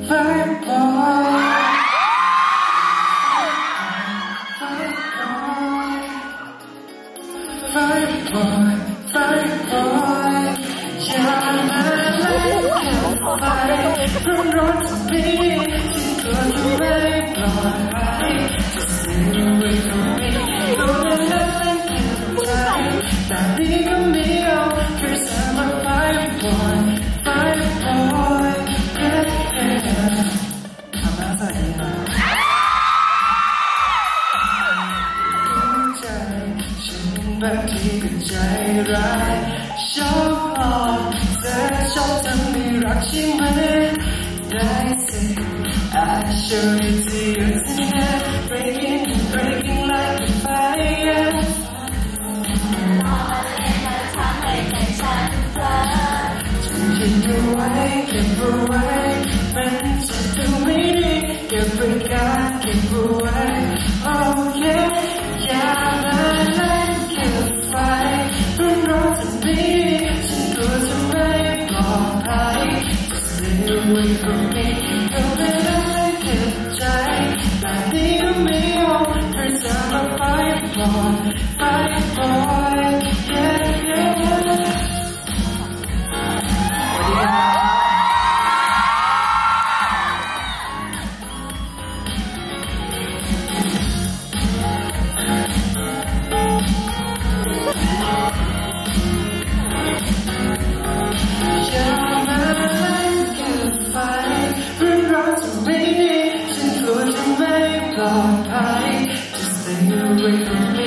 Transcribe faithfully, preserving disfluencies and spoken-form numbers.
Fire boy Fire boy Fire boy อย่ามาเล่นกับไฟร้อนร้อนจะมีฉันกลัวจะไม่ปลอดภัย Just stay away from me ก็ไม่เล่นกับใจแต่นี้ก็ไม่เอา Cause I'm a fire boy Fire boy yeah, yeah. ทำหน้าใส่นะใจฉันบางทีก็ใจร้ายชอบหลอกเธอชอบทำให้รักใช่ไหมได้สิ I show you to your tonight breaking and breaking like a fire ฉันเก็บเอาไว้เก็บเอาไว้มันจะดูไม่ดีเก็บไว้กันเก็บเอาไว้ Oh yeah อย่ามาเล่นกับไฟร้อนร้อนจะมีฉันกลัวจะไม่ปลอดภัย Stay away from me ก็ไม่ได้เก็บใจแต่นี้ก็ไม่ยอม Cause I'm a fire boy Fire boy Yeah yeah อย่ามาเล่นกับไฟร้อนร้อนจะไม่ดีฉันกลัวจะไม่ปลอดภัย Just stay away from me